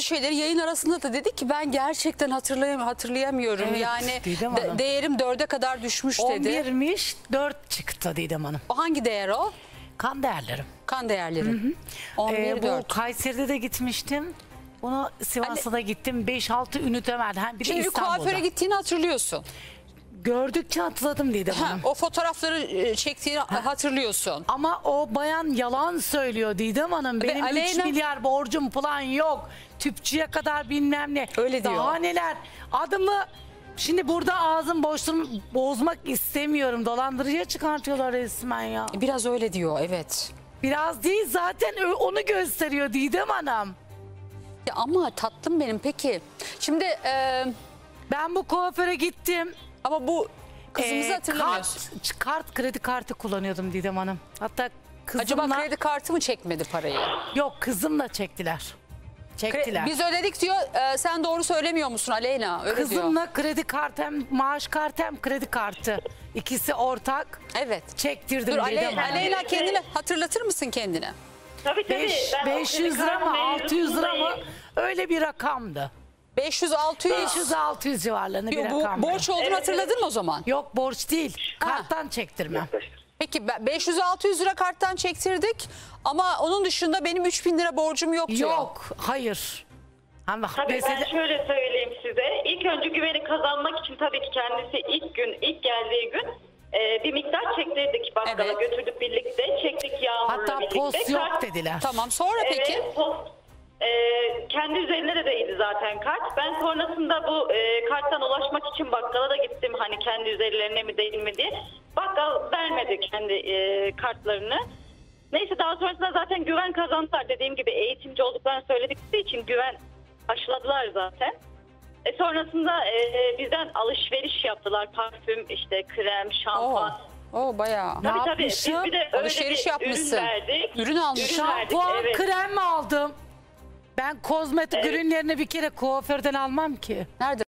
bazı şeyleri yayın arasında da dedi ki ben gerçekten hatırlayamıyorum. Evet, Yani değerim 4'e kadar düşmüş dedi. 11'miş 4 çıktı Didem Hanım. O hangi değer o? Kan değerlerim. Kan değerleri. 11, Bu 4. Kayseri'de de gitmiştim. Bunu Sivas'ta da gittim. 5-6 ünite verdi. Bir de Şimdi İstanbul'da. kuaföre gittiğini hatırlıyorsun. Gördükçe hatırladım Didem Hanım. O fotoğrafları çektiğini hatırlıyorsun. Ama o bayan yalan söylüyor Didem Hanım. Benim 3 milyar borcum falan yok. Tüpçüye kadar bilmem ne. Öyle diyor. Daha neler. Adımı şimdi burada ağzım boşluğumu bozmak istemiyorum. Dolandırıcıya çıkartıyorlar resmen ya. Biraz öyle diyor, evet. Biraz değil zaten onu gösteriyor Didem Hanım. Ya ama tatlım benim, peki. Şimdi ben bu kuaföre gittim. Ama bu kızımızı hatırlamıyorsun. Kredi kartı kullanıyordum Didem Hanım. Hatta kızımla... Acaba kredi kartı mı çekmedi parayı? Yok, kızımla çektiler. Çektiler. Biz ödedik diyor. Sen doğru söylemiyor musun Aleyna? Öyle kızımla diyor. Kredi kartı, hem maaş kartı hem kredi kartı. İkisi ortak. Evet. Çektirdim. Dur Aleyna, kendini hatırlatır mısın kendine? Tabii. 500 lira mı 600 lira mı öyle bir rakamdı. 500-600 civarlarında bir rakamdı. Borç olduğunu hatırladın mı o zaman? Yok, borç değil. Karttan çektirmem. Peki 500-600 lira karttan çektirdik ama onun dışında benim 3000 lira borcum yok diyor. Yok, hayır. Ama tabii ben şöyle söyleyeyim size. İlk önce güveni kazanmak için tabii ki kendisi ilk geldiği gün bir miktar çektirdik bakkala, Evet. Götürdük birlikte, çektik Yağmur'la hatta birlikte. post yok dediler. Tamam, sonra peki? Evet, kendi üzerinde de değildi zaten kart. Ben sonrasında bu karttan ulaşmak için bakkala da gittim. Hani kendi üzerlerine mi değil mi diye. Bakkal vermedi kendi kartlarını. Neyse, daha sonrasında zaten güven kazandılar. Dediğim gibi eğitimci olduklarını söyledikleri için güven aşıladılar zaten. Sonrasında bizden alışveriş yaptılar. Parfüm, işte krem, şampuan. Bayağı. Tabii. Biz bir de öyle Alışveriş bir yapmışsın. ürün verdik. Ürün almışsın. Şampuan, evet. krem mi aldım? Ben kozmetik ürünlerini bir kere kuaförden almam ki. Nerede?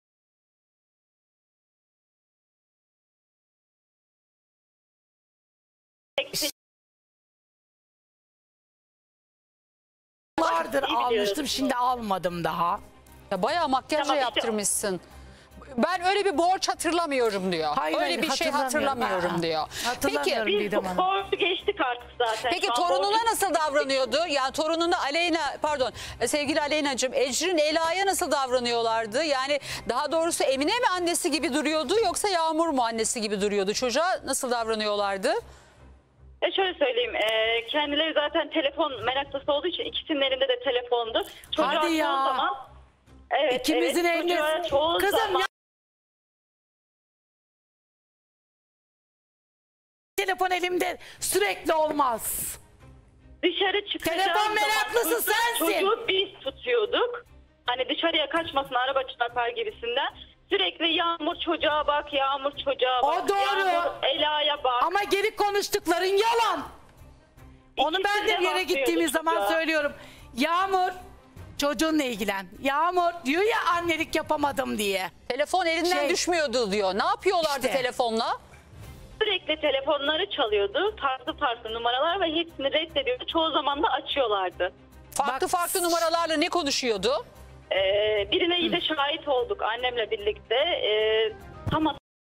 Vardır almıştım, şimdi almadım daha. Ya bayağı makyajla Tamam, işte yaptırmışsın. Ben öyle bir borç hatırlamıyorum diyor. Hayır, bir şey hatırlamıyorum diyor. Hatırlamıyorum Peki, Didem Biz Hanım. borcu geçtik artık zaten. Peki Şu an torununa borcu- nasıl davranıyordu? Yani torununa sevgili Aleyna'cığım, Ecrin Ela'ya nasıl davranıyorlardı? Yani daha doğrusu Emine mi annesi gibi duruyordu yoksa Yağmur mu annesi gibi duruyordu? Çocuğa nasıl davranıyorlardı? Şöyle söyleyeyim, kendileri zaten telefon meraklısı olduğu için ikisinin elinde de telefondu. Çocuğa Hadi ya. çoğu zaman, evet, İkimizin elinde. çocuğa çoğu Kızım zaman, ya. Telefon elimde sürekli olmaz. dışarı çıkacağı Telefon zaman meraklısı sensin. Çocuğu biz tutuyorduk. Hani dışarıya kaçmasın, araba çarpar gibisinden. Sürekli Yağmur çocuğa bak, Yağmur çocuğa bak. O doğru. Yağmur Ela'ya bak. Ama geri konuştukların yalan. Onu İkisi ben de de bir yere bakmıyordu gittiğimiz zaman çocuğa. söylüyorum. Yağmur çocuğunla ilgilen. Yağmur diyor ya, annelik yapamadım diye. Telefon elinden düşmüyordu diyor. Ne yapıyorlardı İşte. telefonla? Sürekli telefonları çalıyordu. Farklı numaralar ve hepsini reddediyordu. Çoğu zaman da açıyorlardı. Farklı numaralarla ne konuşuyordu? Birine iyi de şahit olduk annemle birlikte. Ama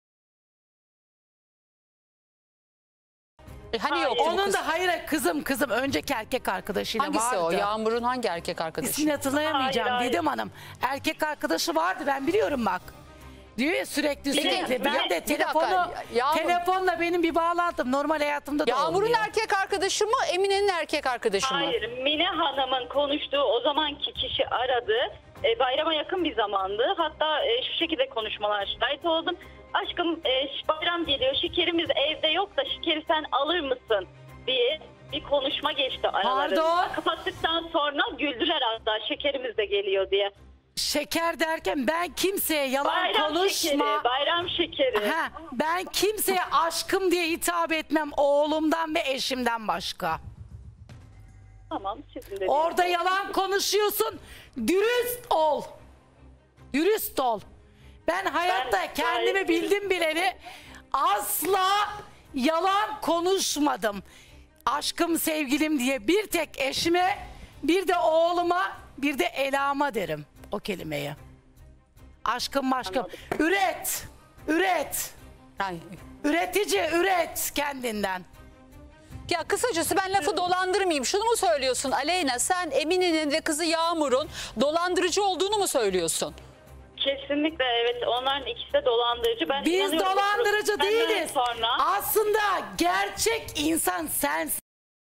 Hani yok. Onun da hayır kızım önceki erkek arkadaşıyla Hangisi vardı. o? Yağmur'un hangi erkek arkadaşı? İsmini hatırlayamayacağım Hayır. Didem Hanım. Erkek arkadaşı vardı, ben biliyorum bak. Diyor ya sürekli. Ben de telefonla benim bir bağlantım normal hayatımda da Yağmur'un olmuyor. erkek arkadaşı mı, Emine'nin erkek arkadaşı mı? hayır, Mine Hanım'ın konuştuğu o zamanki kişi aradı. Bayrama yakın bir zamandı. Hatta şu şekilde konuşmalar şahit oldum. Aşkım, bayram geliyor, şekerimiz evde yok da şekeri sen alır mısın diye bir konuşma geçti aralarında. Pardon? Kapattıktan sonra güldüler hatta, şekerimiz de geliyor diye. Şeker derken ben kimseye yalan Bayram konuşma. şekeri, bayram şekeri. Ben kimseye aşkım diye hitap etmem, oğlumdan ve eşimden başka. Tamam, sizin de. Orada yalan konuşuyorsun. Dürüst ol. Dürüst ol. Ben hayatta Ben kendimi gayet bildim bileli asla yalan konuşmadım. Aşkım, sevgilim diye bir tek eşime, bir de oğluma bir de elama derim o kelimeyi. Aşkım maşkım. Üret. Üret. Ay. Üretici üret kendinden. Ya kısacası ben lafı dolandırmayayım. Şunu mu söylüyorsun Aleyna? Sen Emine'nin ve kızı Yağmur'un dolandırıcı olduğunu mu söylüyorsun? Kesinlikle evet. Onların ikisi de dolandırıcı. Ben Biz inanıyorum. dolandırıcı Benden değiliz. Sonra... Aslında gerçek insan sensin.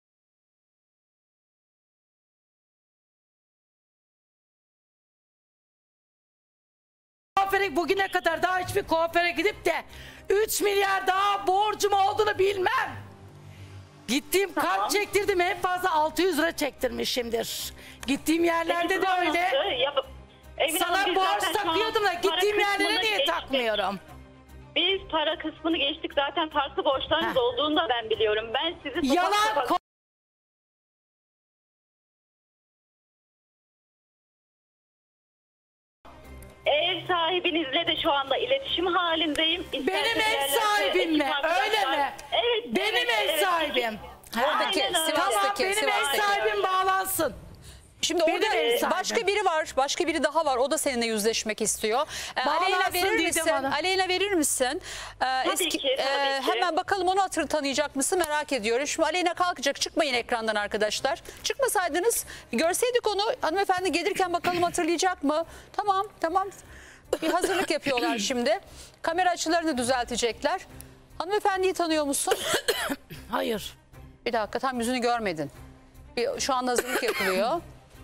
Kuaföre bugüne kadar daha hiçbir kuaföre gidip de 3 milyar daha borcum olduğunu bilmem. Gittiğim kalp çektirdim, en fazla 600 lira çektirmişimdir. Gittiğim yerlerde de öyle. Sana borç takıyordum da gittiğim yerlere niye takmıyorum? Biz para kısmını geçtik, zaten farklı borçlarınız olduğunu da ben biliyorum. Ben sizi Yalan ev sahibinizle de şu anda iletişim halindeyim. Benim ev sahibim mi? Öyle mi? Evet. Benim ev sahibim. Oradaki, Aynen öyle. Tamam, Sivas'taki, benim ev Sivas'taki. sahibim bağlansın. Şimdi Benim orada ev sahibim. başka biri var. Başka biri daha var. O da seninle yüzleşmek istiyor. Aleyna Bağlansın verir Didem misin? Hanım. Aleyna verir misin? Tabii ki. Hemen bakalım onu tanıyacak mısın merak ediyorum. Şimdi Aleyna kalkacak. Çıkmayın ekrandan arkadaşlar. Çıkmasaydınız görseydik onu. Hanımefendi gelirken bakalım hatırlayacak mı? Tamam. Bir hazırlık yapıyorlar şimdi. Kamera açılarını düzeltecekler. Hanımefendiyi tanıyor musun? Hayır. Bir dakika, tam yüzünü görmedin. Şu an hazırlık yapılıyor.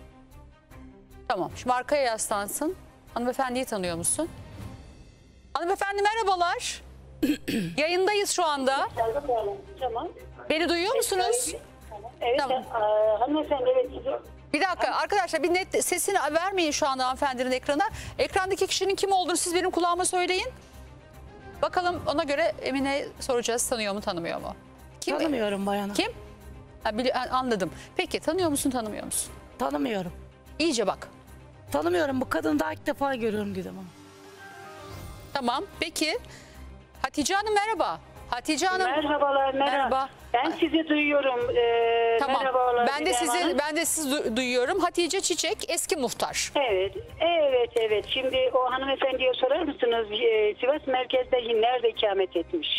Tamam, şimdi arkaya yaslansın. Hanımefendiyi tanıyor musun? Hanımefendi merhabalar. Yayındayız şu anda. Tamam. Beni duyuyor musunuz? Evet. Tamam. Hanımefendi evet. Bir dakika arkadaşlar, bir net sesini vermeyin şu anda hanımefendinin ekrana. Ekrandaki kişinin kim olduğunu siz benim kulağıma söyleyin. Bakalım, ona göre Emine'ye soracağız, tanıyor mu tanımıyor mu? Kim? Tanımıyorum bayanı. Kim? Anladım. Peki tanıyor musun tanımıyor musun? Tanımıyorum. İyice bak. Tanımıyorum. Bu kadını daha ilk defa görüyorum Didem Hanım. Tamam peki. Hatice Hanım merhaba. Hatice Hanım. Merhabalar, merhaba. Ben sizi duyuyorum. Tamam. Merhabalar. Ben de sizi duyuyorum. Hatice Çiçek, eski muhtar. Evet. Şimdi o hanımefendiye sorar mısınız? Sivas merkezde nerede ikamet etmiş?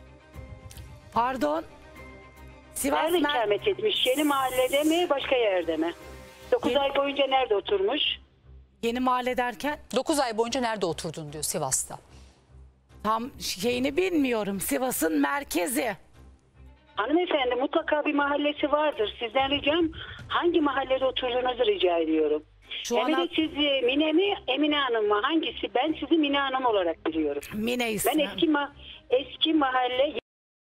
Pardon. Sivas Nerede ikamet etmiş? Yeni mahallede mi, başka yerde mi? 9 ay boyunca nerede oturmuş? Yeni mahalle derken 9 ay boyunca nerede oturdun diyor, Sivas'ta. tam şeyini bilmiyorum. Sivas'ın merkezi. Hanımefendi mutlaka bir mahallesi vardır. Sizden ricam hangi mahallede oturduğunuzu rica ediyorum. Şu an Emine siz Mine mi, Emine Hanım mı? Hangisi? Ben sizi Mine Hanım olarak biliyorum. Mine Ben ismi. eski mahalle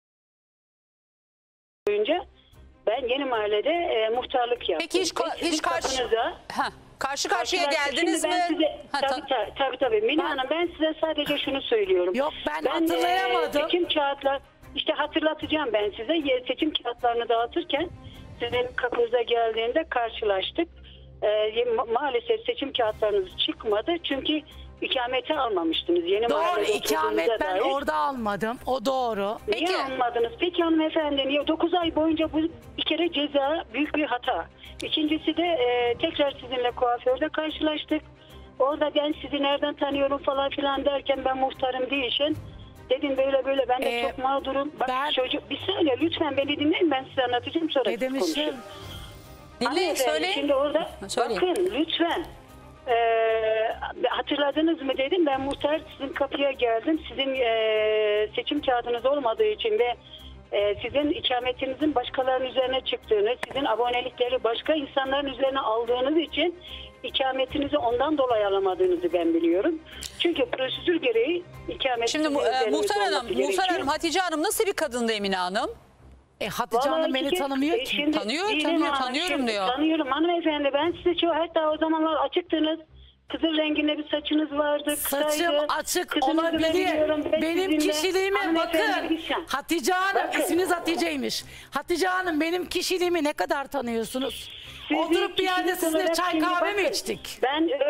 boyunca ben yeni mahallede muhtarlık yaptım. Peki hiç karşı karşıya geldiniz mi? Tabii. Mine Hanım, ben size sadece şunu söylüyorum. Yok, ben hatırlayamadım. Seçim kağıtlar, işte hatırlatacağım ben size. Seçim kağıtlarını dağıtırken sizin kapınıza geldiğinde karşılaştık. Maalesef seçim kağıtlarınız çıkmadı. Çünkü ikameti almamıştınız. Yeni Doğru, ikamet ben orada almadım. O doğru. Niye almadınız? Peki hanımefendi, niye? 9 ay boyunca bu bir kere ceza büyük bir hata. İkincisi de tekrar sizinle kuaförde karşılaştık. Orada ben sizi nereden tanıyorum falan filan derken ben muhtarım değilsin. Dedim böyle ben de çok mağdurum. Bak çocuk, bir saniye lütfen beni dinleyin, ben size anlatacağım sonra siz konuşun. Dinleyin, söyleyin. Şimdi orada bakın lütfen. Hatırladınız mı dedim, ben muhtar sizin kapıya geldim. Sizin seçim kağıdınız olmadığı için ve sizin ikametinizin başkalarının üzerine çıktığını, sizin abonelikleri başka insanların üzerine aldığınız için ikametinizi ondan dolayı alamadığınızı ben biliyorum. Çünkü prosedür gereği ikamet. Şimdi Muhtar Hanım, Hatice Hanım nasıl bir kadındı Emine Hanım? Hatice Hanım beni tanımıyor ki. Tanıyorum diyor. Tanıyorum hanımefendi, ben size hatta o zamanlar açıktınız. Kızıl renginde bir saçınız vardı. Saçım açık olabilir. Benim kişiliğime bakın. Hatice Hanım, isminiz Hatice'ymiş. Hatice Hanım, benim kişiliğimi ne kadar tanıyorsunuz? Oturup bir yerde sizinle çay kahve mi içtik? Ben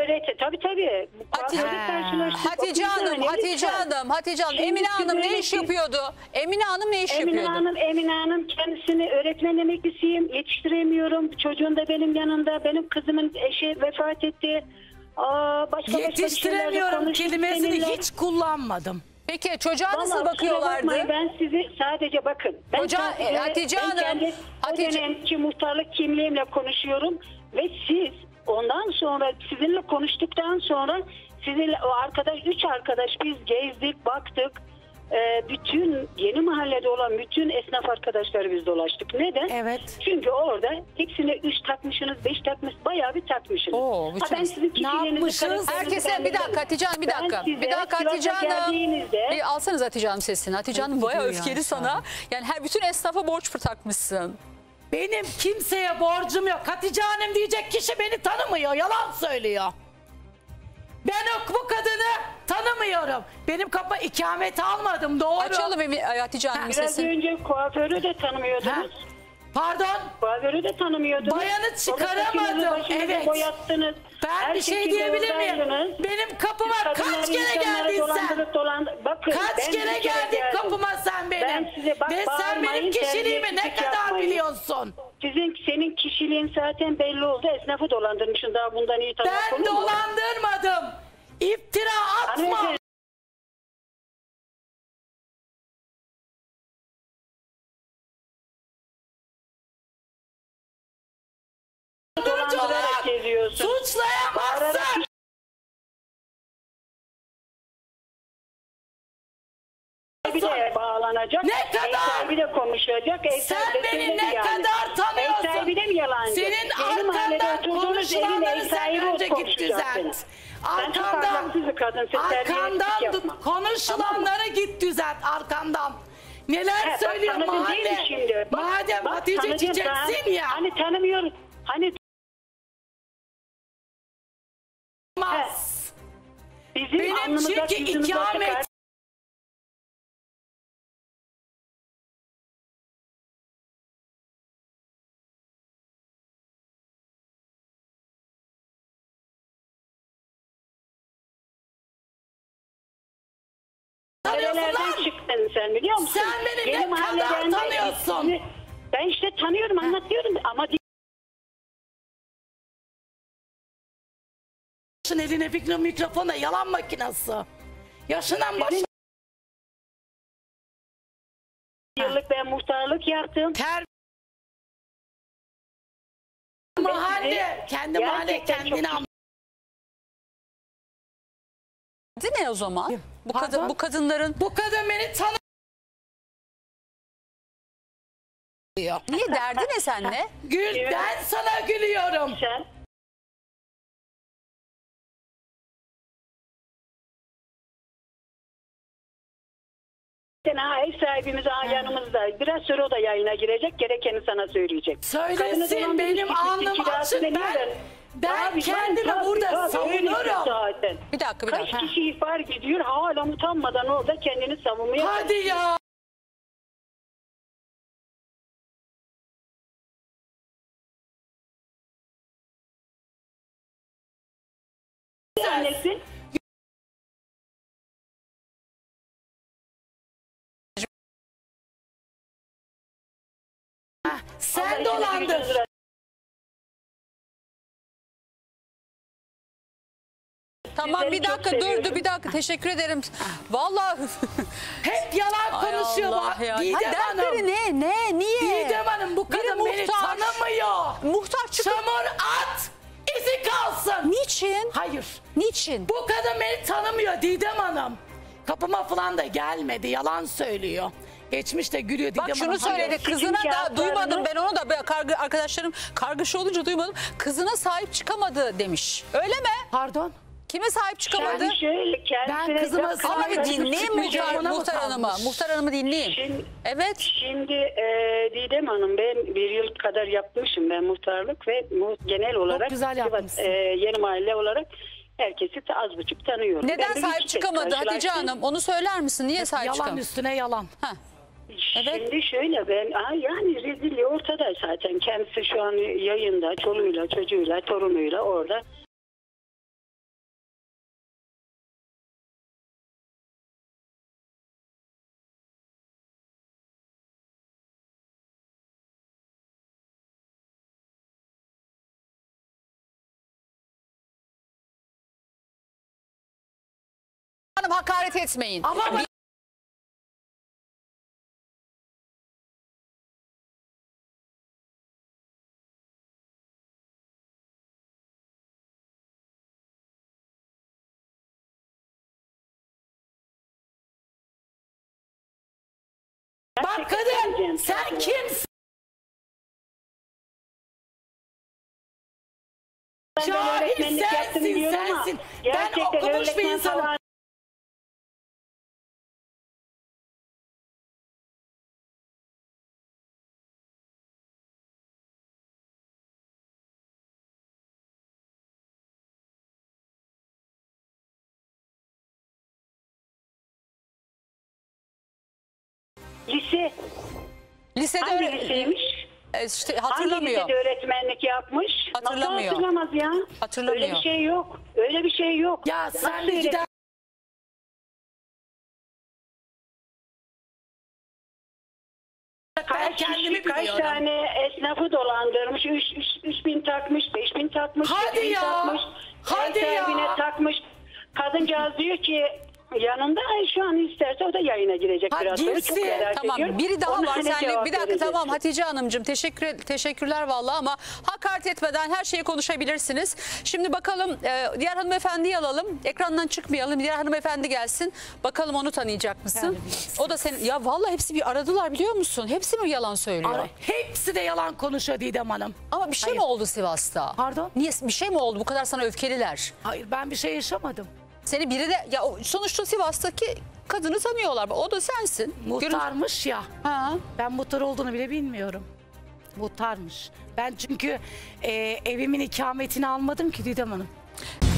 Evet tabii. Bu Hatice- kuaförde karşılaştık. Hatice O Hanım, yüzden Hatice Hanım. Şimdi Emine Hanım ne böyle iş bir- yapıyordu? Emine Hanım ne iş Emine yapıyordu? Hanım kendisini öğretmen emeklisiyim. Yetiştiremiyorum. Çocuğum da benim yanında. Benim kızımın eşi vefat etti. Başka Yetiştiremiyorum konuştuk kelimesini seninle. hiç kullanmadım. Peki çocuğa nasıl Vallahi kusura bakıyorlardı? bakmayın, ben sizi sadece bakın. Ben Hocam, sadece- Hatice ben Hanım, kendi o dönemki muhtarlık kimliğimle konuşuyorum ve siz ondan sonra sizinle konuştuktan sonra sizinle o arkadaş 3 arkadaş biz gezdik baktık. Bütün yeni mahallede olan bütün esnaf arkadaşları biz dolaştık. Neden? Evet. Çünkü orada hepsine 3 takmışsınız, 5 takmışsınız, bayağı bir takmışsınız. Oo, bütün- ben sizin kişiliğinizi, yapmışız? karakterinizi Herkese ben bir dakika Hatice Hanım, bir Ben dakika. size Bir dakika Hatice Sivas'a Hanım. geldiğinizde- Bir alsanız Hatice Hanım sesini. Hatice Hanım bayağı gidiyor ya öfkeli sana. aşağıda. Yani her bütün esnafa borç takmışsın. Benim kimseye borcum yok. Hatice Hanım diyecek kişi beni tanımıyor. Yalan söylüyor. Ben bu kadını tanımıyorum. Benim kapı ikamet almadım, doğru. Açalım Hatice Hanım Biraz sesini. önce kuaförü de tanımıyordunuz. Ha. Pardon. Kuaförü de tanımıyordunuz. Bayanı Sonra çıkaramadım, saçınızı başınızı evet. boyattınız. Ben Her bir şey şekilde diyebilir miyim? oradaydınız. Benim kapıma Siz kaç kadınları, kere insanları geldin sen? Bakın, Kaç ben kere bir geldin geldim. kapıma sen benim? Ben size bak, Ve sen bağırmayın, benim kişiliğimi ne terbiyesizlik kadar yapmayın. biliyorsun? Senin kişiliğin zaten belli oldu. Esnafı dolandırmışsın, daha bundan iyi tanımak Ben olur mu? dolandırmadım. İftira atma. Hanımefendi, dolandırarak geziyorsun. Suçlayamazsın. Bir de bağlanacak. Ne kadar? Ev sahibi de konuşacak. Ev Sen sahibi de beni söyledi ne yani. kadar tanıyorsun? Ev sahibi de mi yalancı? Senin Yeni mahallede arkandan oturduğunuz evin konuşulanları ev sen sahibi önce git konuşacaksın. düzelt. Sen çok ahlaksız bir kadın. Sen terbiyesizlik yapma. Konuşulanları git düzelt arkandan. Neler Bak, söylüyor tanıdın değil mi mahalle? şimdi? Madem Hatice tanıdın, çiçeksin ya. Hani tanımıyoruz. Hani Olmaz. bizim Benim alnımıza, çünkü yüzümüze ikamet çıkar. tanıyorsun Nerelerden lan? çıktın sen biliyor musun? Sen beni Yeni ne mahalleden kadar de- tanıyorsun? Ben işte tanıyorum, anlatıyorum ama Şun eline fikri mikrofona yalan makinesi. Yaşından başına yıllık ben muhtarlık yaptım. mahalle, kendi mahalle gerçekten kendini çok- anlıyor. Adı ne o zaman? Pardon? Bu kadınların Bu kadın beni tanımıyor. niye derdi ne senle? Gül, ben sana gülüyorum. Sen ev sahibimiz yanımızda. Biraz sonra o da yayına girecek. Gerekeni sana söyleyecek. Söylesin, benim alnım açık. Ben kendimi burada savunurum. Zaten. Bir dakika. Kaç kişi ihbar gidiyor, hala utanmadan orada kendini savunmaya Hadi ya. annesi. Sen dolandır. Tamam Sizleri bir çok dakika seviyorum. bir dakika teşekkür ederim. Vallahi Hep yalan Ay konuşuyor Allah bu ya. Didem Ha, dertleri Hanım. ne? Niye? Didem Hanım, bu Biri kadın beni muhtar. tanımıyor. Muhtar çıkıp Çamur at, izi kalsın. niçin? Hayır. Niçin? Bu kadın beni tanımıyor Didem Hanım. Kapıma falan da gelmedi, yalan söylüyor. Geçmişte gülüyor Didem Bak şunu Hanım. söyledi Hayır. kızına da kağıtlarını- duymadım ben onu da arkadaşlarım kargaşa olunca duymadım. Kızına sahip çıkamadı demiş. Öyle mi? Pardon. Kime sahip çıkamadı? Yani şöyle kendisine Ben kızıma biraz sahip Ama bir karşı dinleyin çıkmayacak. muhtar hanımı. Muhtar hanımı dinleyin. Şimdi- Evet. Şimdi Didem Hanım, ben bir yıl kadar yapmışım ben muhtarlık ve genel olarak güzel yapmışsın. Yeni mahalle olarak herkesi az buçuk tanıyorum. Neden Ben de sahip hiç kez çıkamadı Hatice karşılaştım. Hanım? Onu söyler misin? Niye sahip Yalan çıkamadı? üstüne yalan. Ha. Evet. Şimdi şöyle yani rezilliği ortada zaten. Kendisi şu an yayında çoluğuyla, çocuğuyla, torunuyla orada Hanım hakaret etmeyin. Ama bak- Bak kadın, sen kimsin? Ben de Cahil öğretmenlik yaptım sensin, diyorum ama sensin. Ben gerçekten okumuş bir öğretmen insanım. falan lise Lisede hangi öyle, liseymiş? işte Hangi hatırlamıyor. lisede öğretmenlik yapmış? Hatırlamıyor. Nasıl hatırlamaz ya? Hatırlamıyor. Öyle bir şey yok. Öyle bir şey yok. Ya sen Nasıl bir öyle- gider. Ben kendimi kaç biliyorum. tane esnafı dolandırmış, 3.000 takmış, 5.000 takmış, Hadi 7.000 ya, takmış, hadi ev ya. sahibine takmış. Kadıncağız diyor ki yanında şu an isterse o da yayına girecek Ha, biraz sonra. Çok girsin. merak Tamam ediyorum. biri daha Ona var hani senle cevap bir dakika vereceğiz. tamam Hatice Hanımcığım teşekkürler vallahi ama hakaret etmeden her şeyi konuşabilirsiniz. Şimdi bakalım diğer hanımefendiyi alalım ekrandan çıkmayalım diğer hanımefendi gelsin bakalım onu tanıyacak mısın? Terbiyesiz. O da senin ya vallahi hepsi bir aradılar biliyor musun? Hepsi mi yalan söylüyor? Ay, hepsi de yalan konuşuyor Didem Hanım. Ama bir şey mi oldu Sivas'ta? Pardon? Niye bir şey mi oldu bu kadar sana öfkeliler? Hayır ben bir şey yaşamadım. Seni biri de ya sonuçta Sivas'taki kadını tanıyorlar. O da sensin. Muhtarmış ya. Ha. Ben muhtar olduğunu bile bilmiyorum. Muhtarmış. Ben çünkü evimin ikametini almadım ki Didem Hanım.